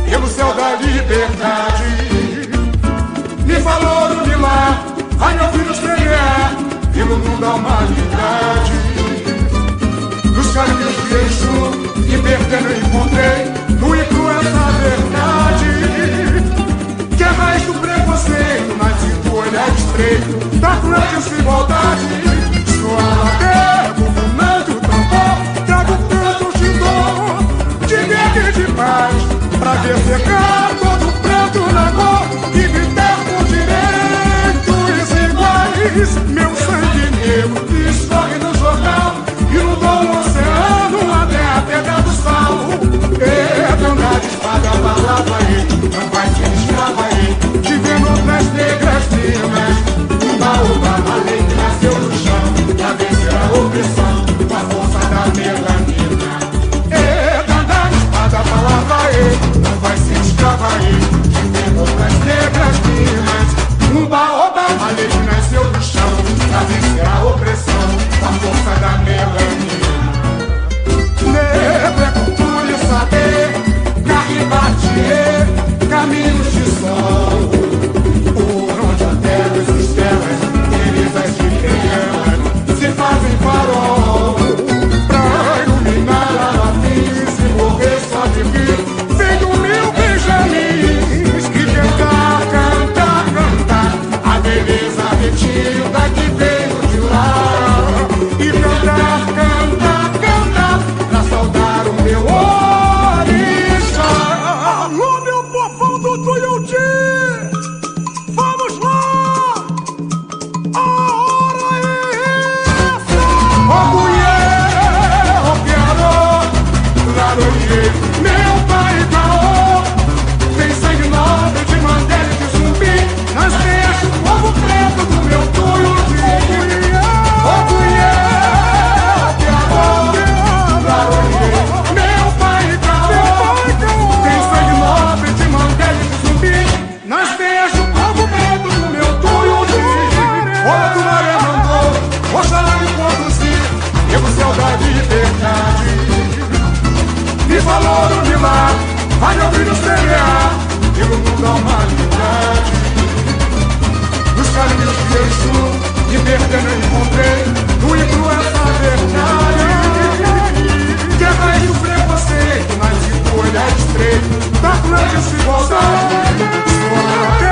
pelo céu da liberdade. Me falou no Milá, vai meu filho estrear pelo mundo da humanidade. Nos caminhos de Exu, e perdendo encontrei no e cru essa verdade. Que é mais do preconceito, mas do olhar estreito da cruel desigualdade. Sou a ladeira, fumando o tambor, trago cantos de dor, de guerra e de paz, pra ver secar todo pranto na cor e gritar por direitos iguais. Meu sangue negro escorre no jornal, inundou o oceano até a pedra do sal. É verdade, espada, a palavra aí, não vai ser escrava aí, tivemos outras negras minas. Uma lei que nasceu no chão, pra vencer a opressão, com a força da melanina. É verdade, espada, a palavra aí, não vai ser escrava aí, tivemos outras negras minas. Oba, a lei que nasceu do chão, pra vencer a opressão, com a força da melanina. Negro é cultura e saber, carne bate, caminhos de sol, por onde a terra e as estrelas, belezas de quem se fazem farol, pra iluminar a matriz e morrer só de vir. Venho mil benjamins que tentar cantar a beleza retida que veio de lá, e cantar pra saudar o meu orixá. Alô, meu povão do Tuiuti, vamos lá! A hora é essa! Ó mulher, ó piarô, laroie, meu pai caô, tem sangue nobre de Mandela e de Zumbi, nas veias do povo preto do meu Tuiuti. Ó mulher, ó piarô, laroie, meu pai caô, tem sangue nobre de Mandela e de Zumbi, nas veias do povo preto do meu Tuiuti. Olha do maré mandou, oxalá me conduzir pelo céu da liberdade. Me falou no Milá, vai meu filho semear pelo mundo da humanidade. Nos caminhos de Exu, me perdendo encontrei no e cru essa verdade. Que é mais do preconceito, mas do olhar estreito da cruel desigualdade. Sou a